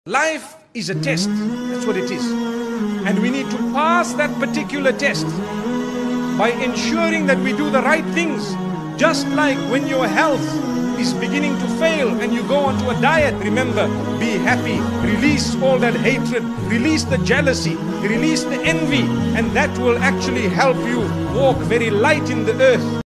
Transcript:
Life is a test. That's what it is. And we need to pass that particular test by ensuring that we do the right things. Just like when your health is beginning to fail and you go onto a diet, remember, be happy, release all that hatred, release the jealousy, release the envy, and that will actually help you walk very light in the earth.